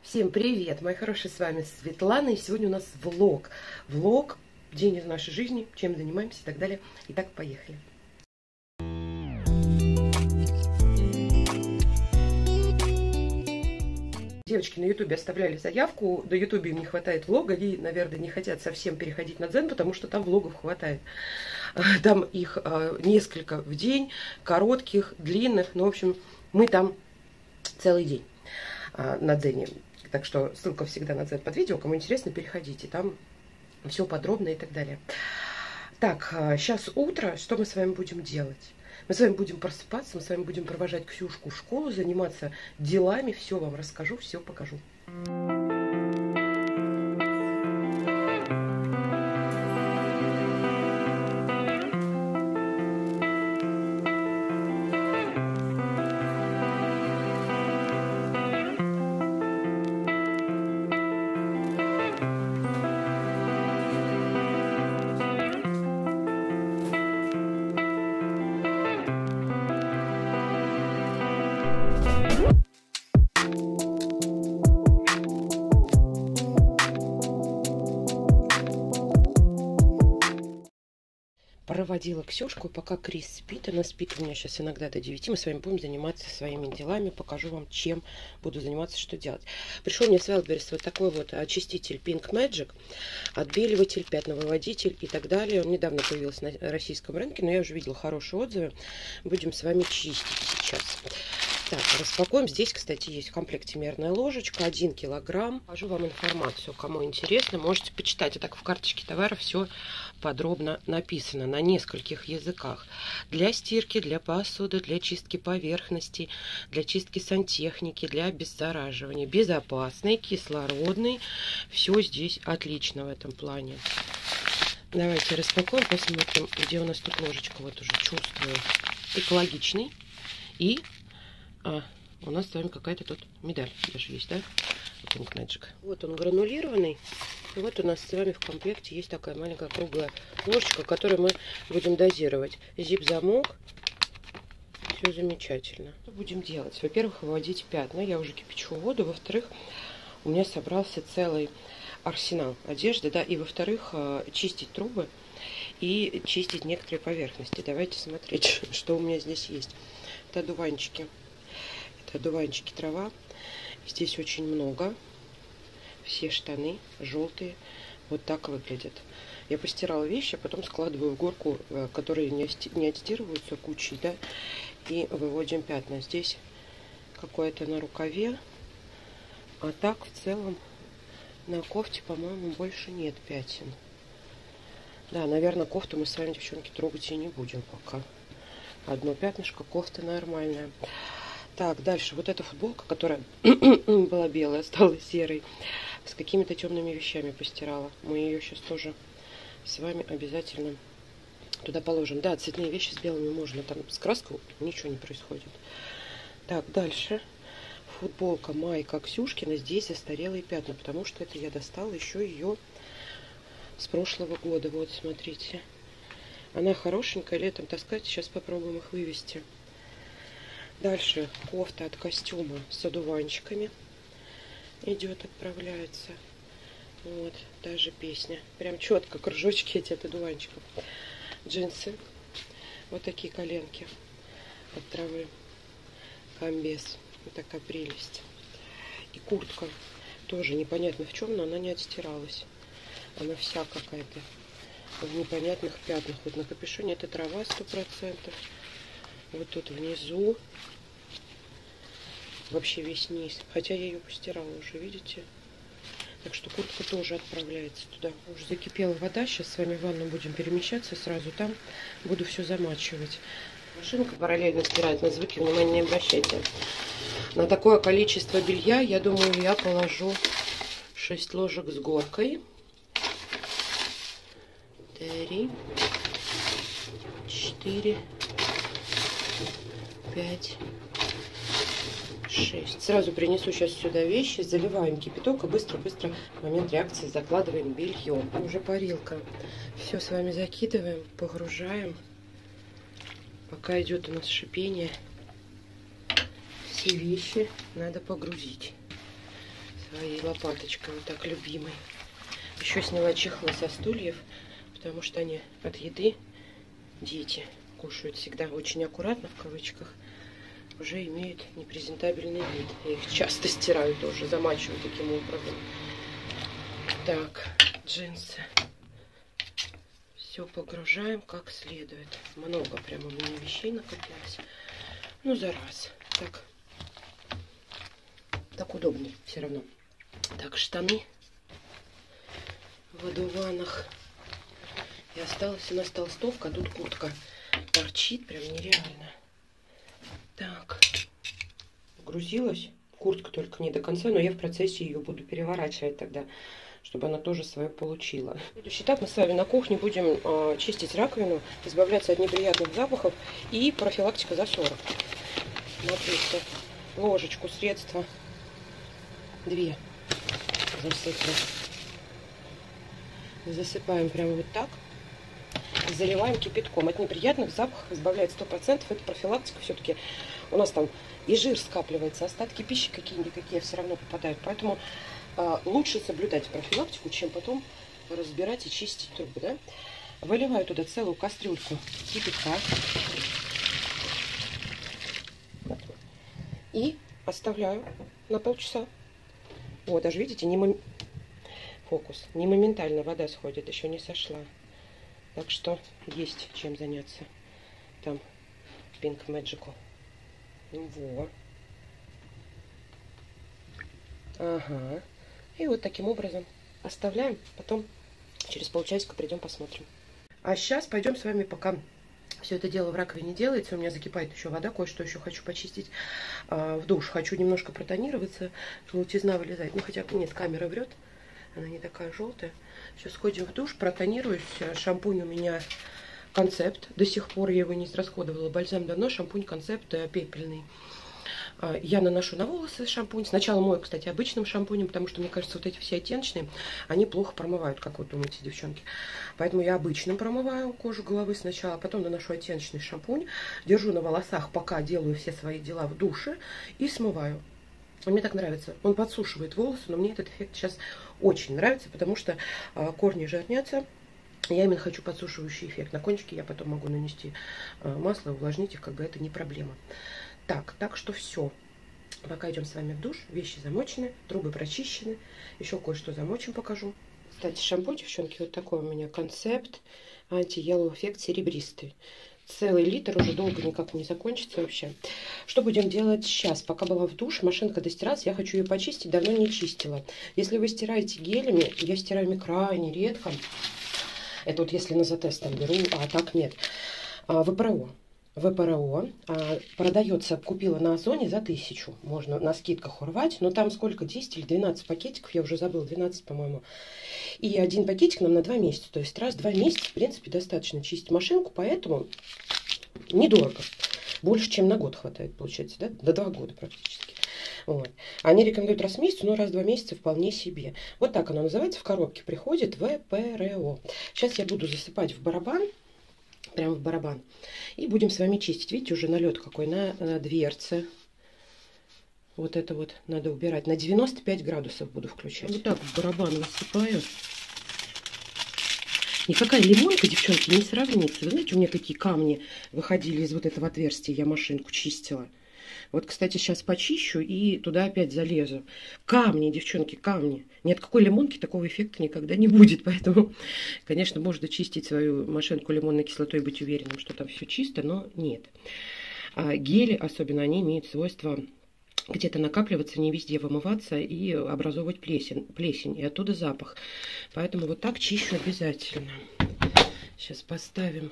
Всем привет, мои хорошие, с вами Светлана, и сегодня у нас влог. Влог, день из нашей жизни, чем занимаемся и так далее. Итак, поехали. Девочки на ютубе оставляли заявку, до ютубе им не хватает влога, и, наверное, не хотят совсем переходить на Дзен, потому что там влогов хватает. Там их несколько в день, коротких, длинных, ну, в общем, мы там целый день на Дзене. Так что ссылка всегда на Дзен под видео, кому интересно, переходите, там все подробно и так далее. Так, сейчас утро, что мы с вами будем делать? Мы с вами будем просыпаться, мы с вами будем провожать Ксюшку в школу, заниматься делами, все вам расскажу, все покажу. Проводила Ксюшку, пока Крис спит. Она спит у меня сейчас иногда до 9. Мы с вами будем заниматься своими делами. Покажу вам, чем буду заниматься, что делать. Пришел мне с Wildberries вот такой вот очиститель Pink Magic. Отбеливатель, пятновыводитель и так далее. Он недавно появился на российском рынке, но я уже видела хорошие отзывы. Будем с вами чистить сейчас. Так, распакуем. Здесь, кстати, есть в комплекте мерная ложечка, 1 килограмм. Покажу вам информацию, кому интересно, можете почитать. И так в карточке товара все подробно написано на нескольких языках. Для стирки, для посуды, для чистки поверхностей, для чистки сантехники, для обеззараживания. Безопасный, кислородный. Все здесь отлично в этом плане. Давайте распакуем, посмотрим, где у нас тут ложечка. Вот уже чувствую. Экологичный. И у нас с вами какая-то тут медаль даже есть, да? Pink Magic. Вот он гранулированный. И вот у нас с вами в комплекте есть такая маленькая круглая ложечка, которую мы будем дозировать. Зип-замок. Все замечательно. Что будем делать? Во-первых, выводить пятна. Я уже кипячу воду. Во-вторых, у меня собрался целый арсенал одежды, да. И во-вторых, чистить трубы и чистить некоторые поверхности. Давайте смотреть, что у меня здесь есть. Это одуванчики. Это одуванчики трава. Здесь очень много. Все штаны желтые. Вот так выглядят. Я постирала вещи, а потом складываю в горку, которые не отстирываются кучей, да, и выводим пятна. Здесь какое-то на рукаве. А так в целом на кофте, по-моему, больше нет пятен. Да, наверное, кофту мы с вами, девчонки, трогать и не будем пока. Одно пятнышко, кофта нормальная. Так, дальше. Вот эта футболка, которая была белая, стала серой. С какими-то темными вещами постирала. Мы ее сейчас тоже с вами обязательно туда положим. Да, цветные вещи с белыми можно. Там с краской ничего не происходит. Так, дальше. Футболка майка Ксюшкина. Здесь застарелые пятна, потому что это я достала еще ее с прошлого года. Вот, смотрите. Она хорошенькая, летом таскать. Сейчас попробуем их вывести. Дальше кофта от костюма с одуванчиками идет, отправляется. Вот, даже песня. Прям четко кружочки эти от одуванчиков. Джинсы. Вот такие коленки от травы. Комбез. Вот такая прелесть. И куртка. Тоже непонятно в чем, но она не отстиралась. Она вся какая-то в непонятных пятнах. Вот на капюшоне это трава 100%. Вот тут внизу вообще весь низ. Хотя я ее постирала уже, видите? Так что куртка тоже отправляется туда. Уже закипела вода. Сейчас с вами в ванну будем перемещаться. Сразу там буду все замачивать. Машинка параллельно стирает. На звуки внимания не обращайте. На такое количество белья, я думаю, я положу 6 ложек с горкой. 3, 4, 5, 6. Сразу принесу сейчас сюда вещи, заливаем кипяток и быстро-быстро в момент реакции закладываем белье. Уже парилка. Все с вами закидываем, погружаем. Пока идет у нас шипение, все вещи надо погрузить. своей лопаточкой, вот так любимой. Еще сняла чехлы со стульев, потому что они от еды, дети кушают всегда очень аккуратно, в кавычках, уже имеют непрезентабельный вид. Я их часто стираю тоже, замачиваю таким образом. Так, джинсы. Все погружаем как следует. Много прямо у меня вещей накопилось. Ну, за раз. Так удобнее все равно. Так, штаны в одуванах. И осталась у нас толстовка, тут куртка торчит, прям нереально. Так, погрузилась. Куртка только не до конца, но я в процессе ее буду переворачивать тогда, чтобы она тоже свое получила. Следующий этап: мы с вами на кухне будем чистить раковину, избавляться от неприятных запахов и профилактика засора. Смотрите, ложечку средства 2 засыпаем. Засыпаем прямо вот так. Заливаем кипятком. От неприятных запахов избавляет 100%. Это профилактика. Все-таки у нас там и жир скапливается, остатки пищи какие-никакие все равно попадают. Поэтому лучше соблюдать профилактику, чем потом разбирать и чистить трубы. Да? Выливаю туда целую кастрюльку кипятка. И оставляю на полчаса. Вот, даже видите, фокус. Не моментально вода сходит, еще не сошла. Так что есть чем заняться. Там Pink Magical. Во. Ага. И вот таким образом оставляем. Потом через полчасика придем посмотрим. А сейчас пойдем с вами, пока все это дело в раковине делается. У меня закипает еще вода. Кое-что еще хочу почистить в душ. Хочу немножко протонироваться. Желтизна вылезает. Ну, хотя нет, камера врет. Она не такая желтая. Сейчас сходим в душ, протонируюсь. Шампунь у меня Концепт. До сих пор я его не израсходовала. Бальзам давно, шампунь Концепт пепельный. Я наношу на волосы шампунь. Сначала мою, кстати, обычным шампунем, потому что, мне кажется, вот эти все оттеночные, они плохо промывают, как вы думаете, девчонки. Поэтому я обычным промываю кожу головы сначала, а потом наношу оттеночный шампунь, держу на волосах, пока делаю все свои дела в душе, и смываю. Мне так нравится. Он подсушивает волосы, но мне этот эффект сейчас очень нравится, потому что корни жирнятся. Я именно хочу подсушивающий эффект. На кончики я потом могу нанести масло, увлажнить их, как бы это не проблема. Так что все. Пока идем с вами в душ. Вещи замочены, трубы прочищены. Еще кое-что замочим, покажу. Кстати, шампунь, девчонки, вот такой у меня Концепт анти-yellow эффект серебристый. Целый литр, уже долго никак не закончится вообще. Что будем делать сейчас? Пока была в душ, машинка достиралась, я хочу ее почистить, давно не чистила. Если вы стираете гелями, я стираю крайне редко. Это вот если на затест там беру, а так нет. ВПРО. ВПРО продается, купила на Озоне за 1000. Можно на скидках урвать, но там сколько, 10 или 12 пакетиков, я уже забыла, 12, по-моему. И один пакетик нам на 2 месяца. То есть раз в 2 месяца, в принципе, достаточно чистить машинку, поэтому недорого. Больше, чем на год хватает, получается, да? До 2 года практически. Вот. Они рекомендуют раз в месяц, но раз в 2 месяца вполне себе. Вот так оно называется, в коробке приходит ВПРО. Сейчас я буду засыпать в барабан. Прямо в барабан. И будем с вами чистить. Видите, уже налет какой на дверце. Вот это вот надо убирать. На 95 градусов буду включать. Вот так в барабан высыпаю. Никакая лимонка, девчонки, не сравнится. Вы знаете, у меня какие камни выходили из вот этого отверстия. Я машинку чистила. Вот, кстати, сейчас почищу и туда опять залезу. Камни, девчонки, камни. Ни от какой лимонки такого эффекта никогда не будет. Поэтому, конечно, можно чистить свою машинку лимонной кислотой и быть уверенным, что там все чисто, но нет. Гели, особенно, они имеют свойство где-то накапливаться, не везде вымываться и образовывать плесень. И оттуда запах. Поэтому вот так чищу обязательно. Сейчас поставим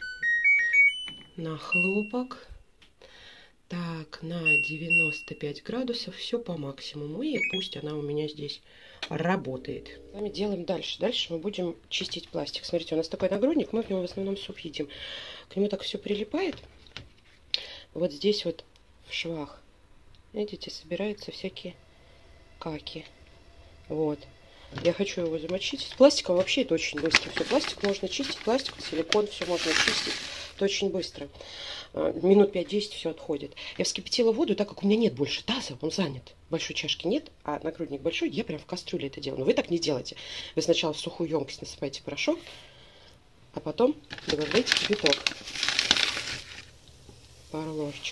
на хлопок. Так, на 95 градусов, все по максимуму. И пусть она у меня здесь работает. С вами делаем дальше. Дальше мы будем чистить пластик. Смотрите, у нас такой нагрудник, мы в него в основном суп едим. К нему так все прилипает. Вот здесь вот в швах, видите, собираются всякие каки. Вот. Я хочу его замочить. С пластиком вообще это очень быстро. Все, пластик можно чистить, пластик, силикон, все можно чистить. Это очень быстро. Минут 5-10 все отходит. Я вскипятила воду, так как у меня нет больше таза, он занят. Большой чашки нет, а нагрудник большой, я прям в кастрюле это делаю. Но вы так не делайте. Вы сначала в сухую емкость насыпаете порошок, а потом добавляйте кипяток. Пару ложечек.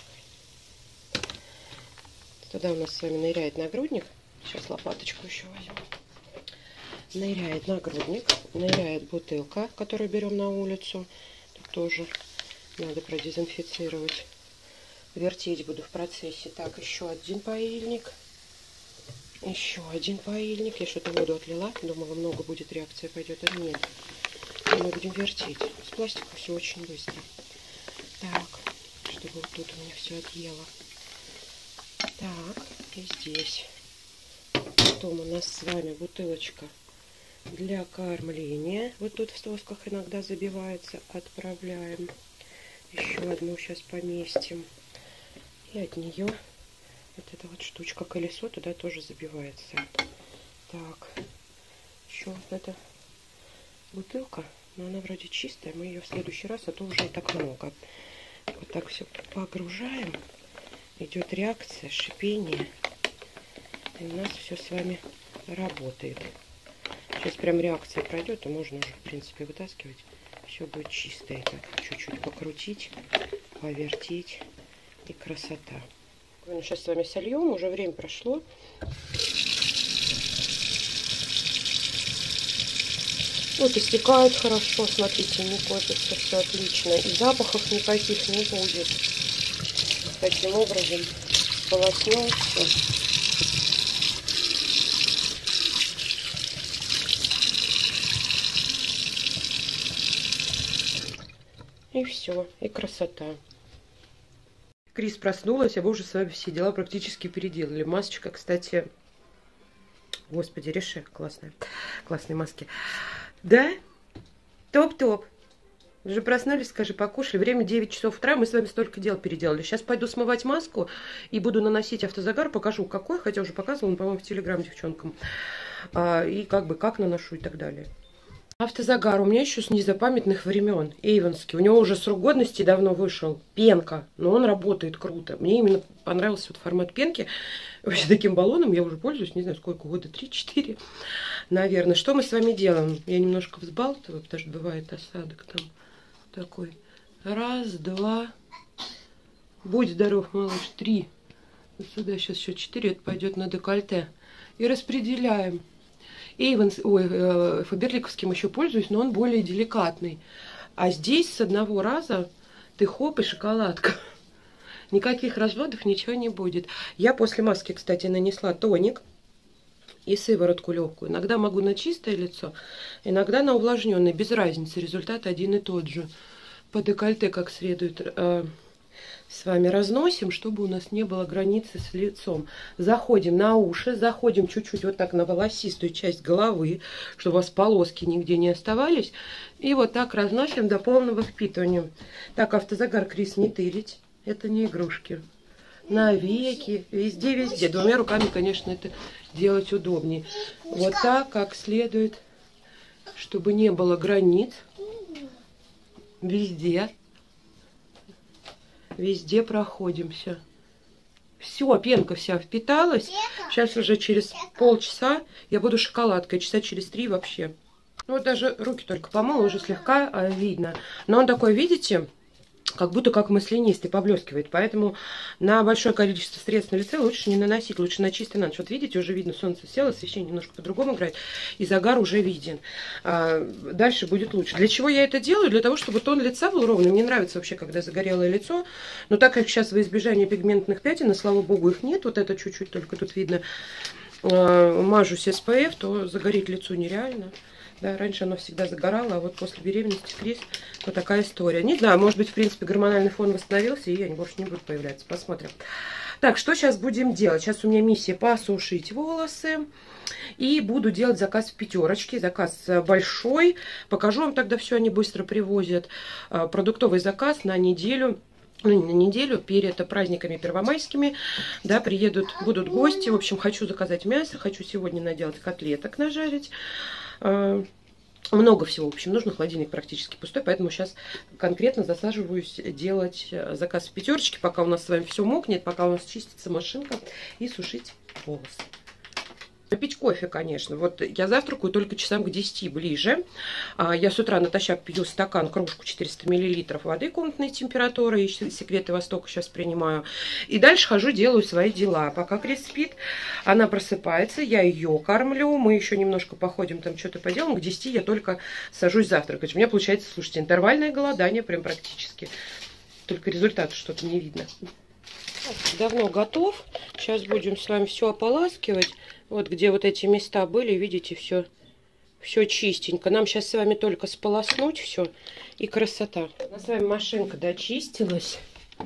Туда у нас с вами ныряет нагрудник. Сейчас лопаточку еще возьму. Ныряет нагрудник, ныряет бутылка, которую берем на улицу. Тут тоже надо продезинфицировать. Вертеть буду в процессе. Так, еще один паильник. Еще один паильник. Я что-то воду отлила. Думала, много будет, реакция пойдет. А нет. Мы будем вертеть. С пластиком все очень быстро. Так, чтобы вот тут у меня все отъело. Так, и здесь. Потом у нас с вами бутылочка для кормления. Вот тут в сосках иногда забивается. Отправляем. Еще одну сейчас поместим. И от нее вот эта вот штучка, колесо, туда тоже забивается. Так. Еще вот эта бутылка. Но она вроде чистая. Мы ее в следующий раз, а то уже и так много. Вот так все погружаем. Идет реакция, шипение. И у нас все с вами работает. Сейчас прям реакция пройдет, и можно уже, в принципе, вытаскивать. Все будет чистое. Так, чуть-чуть покрутить, повертеть. И красота. Сейчас с вами сольем. Уже время прошло. Вот и стекает хорошо. Смотрите, не копится. Все отлично. И запахов никаких не будет. Таким образом сполоснем все. И все, и красота. Крис проснулась, а вы уже с вами все дела практически переделали. Масочка, кстати, господи, реши, классная. Классные маски. Да? Топ-топ. Вы же проснулись, скажи, покушали. Время 9 часов утра, мы с вами столько дел переделали. Сейчас пойду смывать маску и буду наносить автозагар. Покажу, какой, хотя уже показывала, по-моему, в Телеграм девчонкам. И как наношу и так далее. Автозагар у меня еще с незапамятных времен. Эйвонский. У него уже срок годности давно вышел. Пенка. Но он работает круто. Мне именно понравился вот формат пенки. Вообще таким баллоном я уже пользуюсь. Не знаю, сколько года. 3-4. Наверное. Что мы с вами делаем? Я немножко взбалтываю, потому что бывает осадок там такой. Раз, два. Будь здоров, малыш. 3. Вот сюда сейчас еще 4. Это пойдет на декольте. И распределяем. Фаберликовским еще пользуюсь, но он более деликатный. А здесь с одного раза ты хоп и шоколадка. Никаких разводов, ничего не будет. Я после маски, кстати, нанесла тоник и сыворотку легкую. Иногда могу на чистое лицо, иногда на увлажненное. Без разницы, результат один и тот же. По декольте как следует с вами разносим, чтобы у нас не было границы с лицом. Заходим на уши, заходим чуть-чуть вот так на волосистую часть головы, чтобы у вас полоски нигде не оставались. И вот так разносим до полного впитывания. Так, автозагар, Крис, не тырить. Это не игрушки. На веки, везде. Двумя руками, конечно, это делать удобнее. Вот так, как следует, чтобы не было границ. Везде. Везде проходимся. Все, пенка вся впиталась. Сейчас уже через полчаса я буду шоколадкой. Часа через 3 вообще. Ну, вот даже руки только помыла, уже слегка видно. Но он такой, видите, как будто как маслянистый, поблескивает. Поэтому на большое количество средств на лице лучше не наносить. Лучше на чистый на ночь. Вот видите, уже видно, солнце село, освещение немножко по-другому играет. И загар уже виден. Дальше будет лучше. Для чего я это делаю? Для того, чтобы тон лица был ровный. Мне нравится вообще, когда загорелое лицо. Но так как сейчас во избежание пигментных пятен, и, слава богу, их нет. Вот это чуть-чуть только тут видно. Мажусь SPF, то загореть лицо нереально. Да, раньше оно всегда загорало, а вот после беременности Крис вот такая история. Не знаю, может быть, в принципе, гормональный фон восстановился, и они больше не будут появляться. Посмотрим. Так, что сейчас будем делать? Сейчас у меня миссия посушить волосы. И буду делать заказ в пятерочке. Заказ большой. Покажу вам тогда все, они быстро привозят. Продуктовый заказ на неделю. Ну, не на неделю, перед праздниками первомайскими, да, будут гости. В общем, хочу заказать мясо, хочу сегодня наделать котлеток, нажарить. Много всего, в общем, нужно. Холодильник практически пустой, поэтому сейчас конкретно засаживаюсь делать заказ в пятерочке, пока у нас с вами все мокнет, пока у нас чистится машинка, и сушить волосы. Пить кофе, конечно. Вот я завтракаю только часам к 10 ближе. Я с утра натощак пью стакан, кружку 400 мл воды комнатной температуры. И секреты Востока сейчас принимаю. И дальше хожу, делаю свои дела. Пока Крис спит, она просыпается, я ее кормлю. Мы еще немножко походим, там что-то поделаем. К 10 я только сажусь завтракать. У меня получается, слушайте, интервальное голодание прям практически. Только результата что-то не видно. Давно готов. Сейчас будем с вами все ополаскивать. Вот где вот эти места были, видите, все чистенько. Нам сейчас с вами только сполоснуть все, и красота. У нас с вами машинка дочистилась.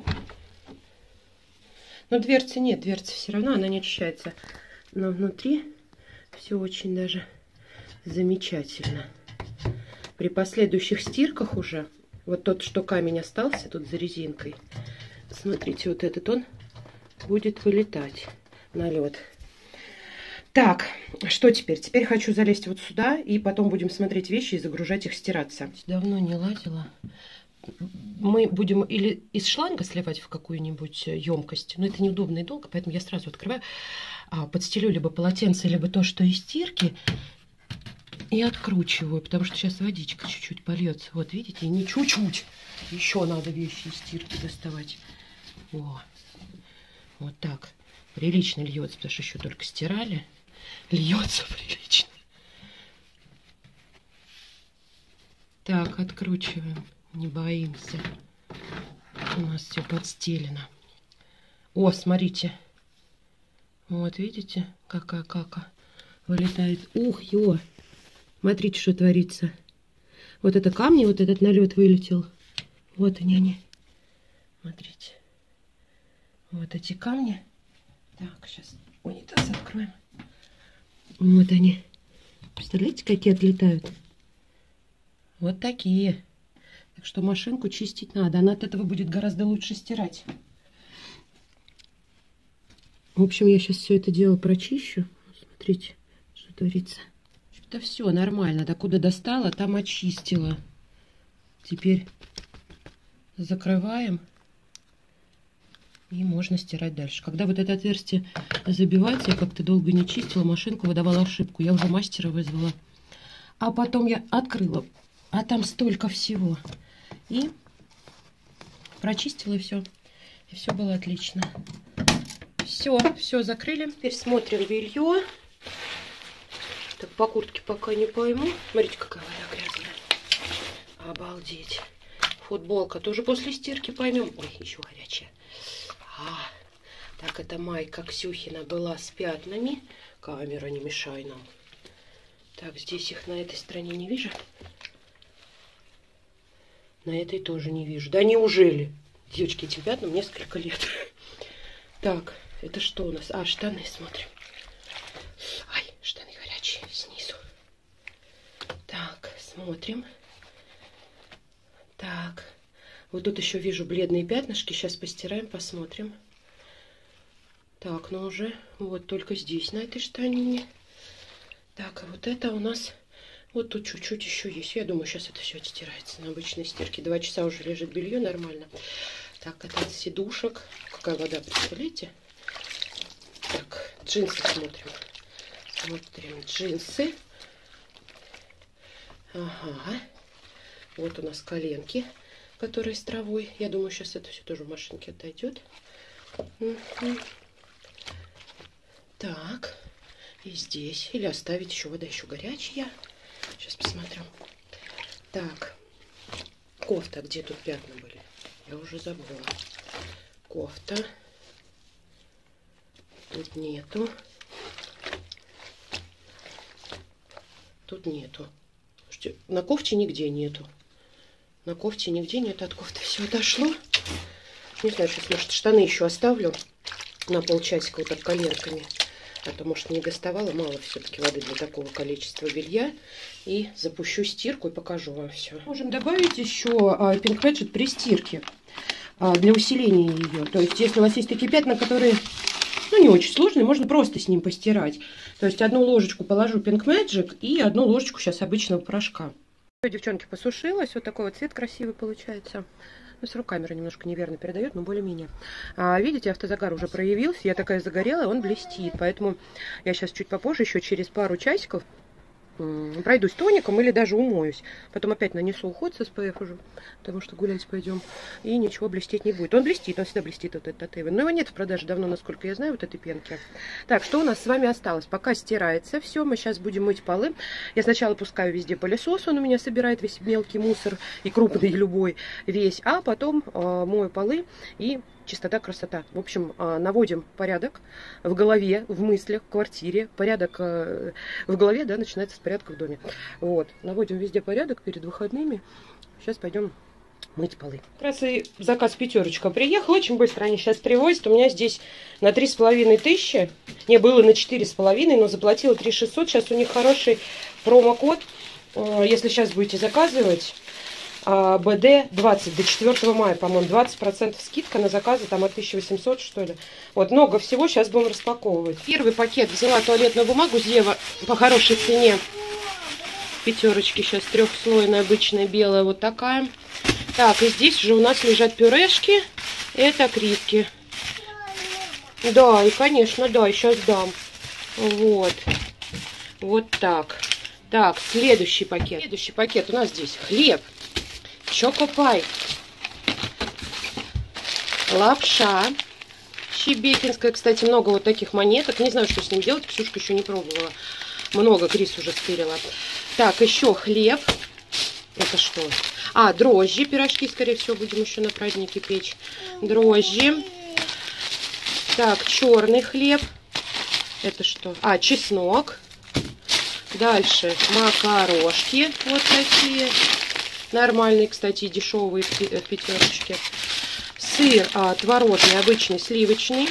Но дверцы нет, дверцы все равно, она не очищается. Но внутри все очень даже замечательно. При последующих стирках уже, вот тот, что камень остался тут за резинкой, смотрите, вот этот он будет вылетать на лед. Так, что теперь? Теперь хочу залезть вот сюда, и потом будем смотреть вещи и загружать их, стираться. Давно не лазила. Мы будем или из шланга сливать в какую-нибудь емкость, но это неудобно и долго, поэтому я сразу открываю, подстелю либо полотенце, либо то, что из стирки, и откручиваю, потому что сейчас водичка чуть-чуть польется. Вот видите, не чуть-чуть, еще надо вещи из стирки доставать. О, вот так. Прилично льется, потому что еще только стирали. Льется прилично. Так, откручиваем. Не боимся. У нас все подстелено. О, смотрите. Вот, видите, какая кака вылетает. Ух, ё. Смотрите, что творится. Вот это камни, вот этот налет вылетел. Вот они. Смотрите. Вот эти камни. Так, сейчас унитаз откроем. Вот они. Представляете, какие отлетают? Вот такие. Так что машинку чистить надо. Она от этого будет гораздо лучше стирать. В общем, я сейчас все это дело прочищу. Смотрите, что творится. Это все нормально. Докуда достала, там очистила. Теперь закрываем. И можно стирать дальше. Когда вот это отверстие забивается, я как-то долго не чистила, машинку выдавала ошибку. Я уже мастера вызвала. А потом я открыла. А там столько всего. И прочистила, и все. И все было отлично. Все закрыли. Теперь смотрим белье. Так, по куртке пока не пойму. Смотрите, какая вода грязная. Обалдеть. Футболка тоже после стирки поймем. Ой, еще горячая. Так, это майка Ксюхина была с пятнами. Камера, не мешай нам. Так, здесь их на этой стороне не вижу. На этой тоже не вижу. Да неужели? Девочки, этим пятнам несколько лет. Так, это что у нас? Штаны смотрим. Ай, штаны горячие снизу. Так, смотрим. Так. Вот тут еще вижу бледные пятнышки. Сейчас постираем, посмотрим. Так, ну уже вот только здесь, на этой штанине. Так, а вот это у нас вот тут чуть-чуть еще есть. Я думаю, сейчас это все отстирается на обычной стирке. 2 часа уже лежит белье нормально. Так, это от сидушек. Какая вода, представляете? Так, джинсы смотрим. Смотрим джинсы. Ага. Вот у нас коленки, которые с травой. Я думаю, сейчас это все тоже в машинке отойдет. Так, и здесь. Или оставить еще, вода еще горячая. Сейчас посмотрю. Так, кофта, где тут пятна были? Я уже забыла. Кофта. Тут нету. Тут нету. Слушайте, на кофте нигде нету. На кофте нигде нет. От кофты все отошло. Не знаю, сейчас, может, штаны еще оставлю на полчасика вот так коленками. А то, может, не доставала. Мало все-таки воды для такого количества белья. И запущу стирку и покажу вам все. Можем добавить еще Pink Magic при стирке. Для усиления ее. То есть, если у вас есть такие пятна, которые Ну, не очень сложный, можно просто с ним постирать. То есть одну ложечку положу Pink Magic и одну ложечку сейчас обычного порошка. Все, девчонки, посушилось. Вот такой вот цвет красивый получается. Ну, с камера немножко неверно передает, но более-менее. Видите, автозагар уже проявился. Я такая загорелая, он блестит. Поэтому я сейчас чуть попозже, еще через пару часиков, пройдусь тоником или даже умоюсь. Потом опять нанесу уход с SPF уже, потому что гулять пойдем. И ничего блестеть не будет. Он блестит, он всегда блестит, вот этот Avon. Но его нет в продаже давно, насколько я знаю, вот этой пенки. Так, что у нас с вами осталось? Пока стирается все, мы сейчас будем мыть полы. Я сначала пускаю везде пылесос, он у меня собирает весь мелкий мусор, и крупный, и любой, весь. А потом мою полы и... чистота, красота. В общем, наводим порядок в голове, в мыслях, в квартире. Порядок в голове, да, начинается с порядка в доме. Вот. Наводим везде порядок перед выходными. Сейчас пойдем мыть полы. Как раз и заказ пятерочка приехал. Очень быстро они сейчас привозят. У меня здесь на 3500. Не, было на 4,5, но заплатила 3600. Сейчас у них хороший промокод. Если сейчас будете заказывать... БД 20 до 4 мая, по-моему, 20% скидка на заказы там от 1800, что ли. Вот, много всего, сейчас будем распаковывать. Первый пакет взяла туалетную бумагу Зева по хорошей цене. Пятерочки сейчас трехслойная, обычная, белая, вот такая. Так, и здесь уже у нас лежат пюрешки. Это кривки. Да, и, конечно, да, сейчас дам. Вот. Вот так. Так, следующий пакет. Следующий пакет у нас здесь хлеб. Чокопай, лапша щебекинская, кстати, много вот таких монеток, не знаю, что с ним делать, Ксюшка еще не пробовала, много Крис уже стырила. Так, еще хлеб, это что? Дрожжи, пирожки, скорее всего, будем еще на празднике печь, дрожжи. Так, черный хлеб, это что? Чеснок, дальше макарошки, вот такие. Нормальный, кстати, дешевый в пятерочке. Сыр творожный, обычный, сливочный.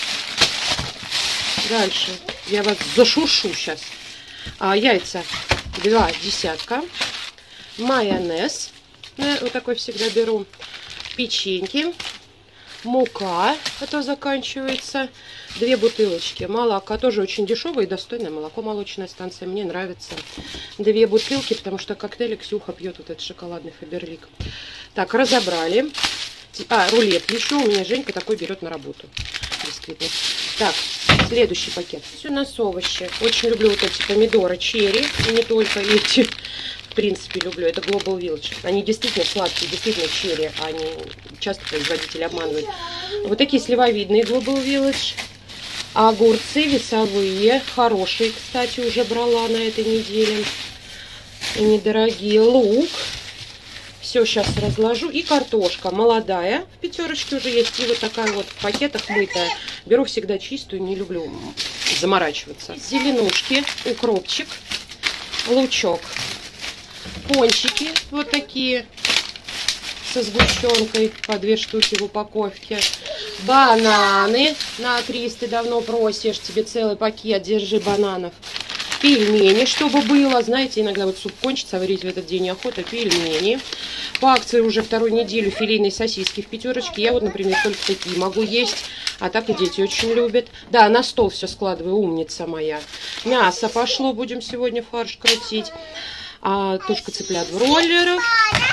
Дальше я вас зашуршу сейчас. Яйца 2 десятка. Майонез. Вот такой всегда беру. Печеньки. Мука. Это заканчивается. 2 бутылочки. Молока. Тоже очень дешевое и достойное молоко. Молочная станция. Мне нравится. 2 бутылки, потому что коктейли Ксюха пьет вот этот шоколадный Фаберлик. Так, разобрали. Рулет. Еще у меня Женька такой берет на работу. Бисквитный. Так, следующий пакет. Все у нас овощи. Очень люблю вот эти помидоры черри. И не только эти. В принципе, люблю. Это Global Village. Они действительно сладкие, действительно черри. Они часто производители обманывают. Вот такие сливовидные Global Village. Огурцы весовые. Хорошие, кстати, уже брала на этой неделе. И недорогие. Лук. Все сейчас разложу. И картошка молодая. В пятерочке уже есть. И вот такая вот в пакетах мытая. Беру всегда чистую. Не люблю заморачиваться. Зеленушки. Укропчик. Лучок. Пончики. Вот такие. Со сгущенкой. По 2 штуки в упаковке. Бананы. На Крис, ты давно просишь. Тебе целый пакет. Держи бананов. Пельмени, чтобы было. Знаете, иногда вот суп кончится, варить в этот день неохота. Пельмени. По акции уже 2-ю неделю филейные сосиски в пятерочке. Я вот, например, только такие могу есть. А так и дети очень любят. Да, на стол все складываю. Умница моя. Мясо пошло. Будем сегодня фарш крутить. Тушка цыплят в роллерах.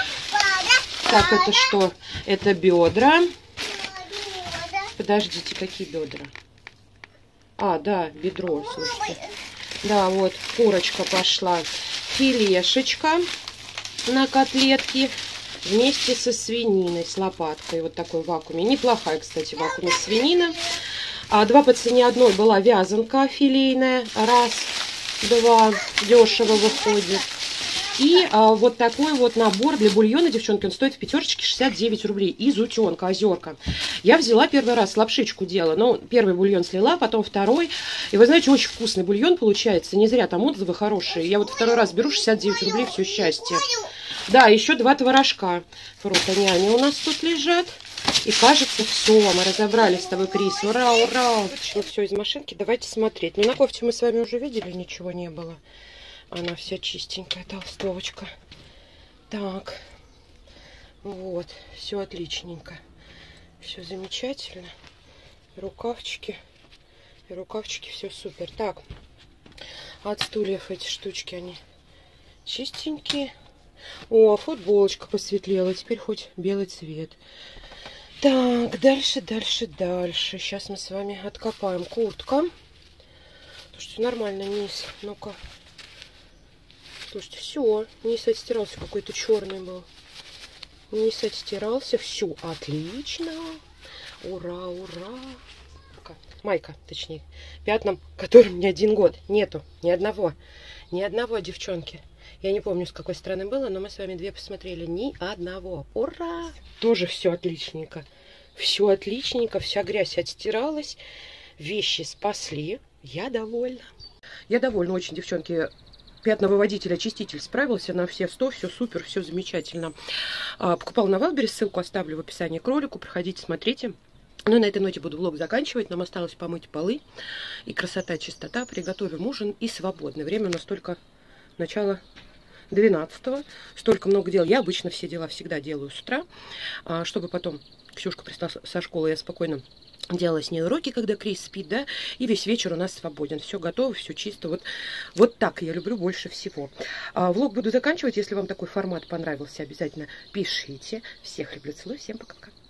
Так, это что? Это бедра. Подождите, какие бедра? Да, бедро, слушайте. Да, вот, курочка пошла. Филешечка на котлетки вместе со свининой, с лопаткой. Вот такой в вакууме. Неплохая, кстати, в вакууме свинина. 2 по цене одной была вязанка филейная. 1, 2, дешево выходит. И вот такой вот набор для бульона, девчонки, он стоит в пятерочке 69 рублей. Из утенка, озерка. Я взяла первый раз, лапшичку делала. Но первый бульон слила, потом второй. И вы знаете, очень вкусный бульон получается. Не зря там отзывы хорошие. Я вот 2-й раз беру 69 рублей, все счастье. Да, еще 2 творожка. Фруто-няня у нас тут лежат. И кажется, все, мы разобрались с тобой, Крис. Ура, ура! Вытащила все из машинки, давайте смотреть. Ну, на кофте мы с вами уже видели, ничего не было. Она вся чистенькая, толстовочка. Так, вот, все отличненько. Все замечательно. Рукавчики. И рукавчики, все супер. Так, от стульев эти штучки, они чистенькие. О, футболочка посветлела, теперь хоть белый цвет. Так, дальше. Сейчас мы с вами откопаем куртка. Слушайте, нормально низ. Ну-ка. Слушайте, все, низ отстирался, какой-то черный был. Низ отстирался, все, отлично. Ура, ура. Майка, точнее, пятном, которым не 1 год. Нету ни одного, девчонки. Я не помню, с какой стороны было, но мы с вами 2 посмотрели. Ни одного. Ура! Тоже все отличненько. Все отличненько, вся грязь отстиралась. Вещи спасли. Я довольна. Я довольна очень, девчонки. Пятновыводитель, очиститель справился на все 100. Все супер, все замечательно. Покупала на Wildberries, ссылку оставлю в описании к ролику. Проходите, смотрите. Ну, на этой ноте буду влог заканчивать. Нам осталось помыть полы. И красота, чистота. Приготовим ужин и свободное. Время у нас только начало 12-го. Столько много дел. Я обычно все дела всегда делаю с утра. Чтобы потом Ксюшка пришла со школы, я спокойно делала с ней уроки, когда Крис спит, да. И весь вечер у нас свободен. Все готово, все чисто. Вот так я люблю больше всего. Влог буду заканчивать. Если вам такой формат понравился, обязательно пишите. Всех люблю, целую. Всем пока-пока.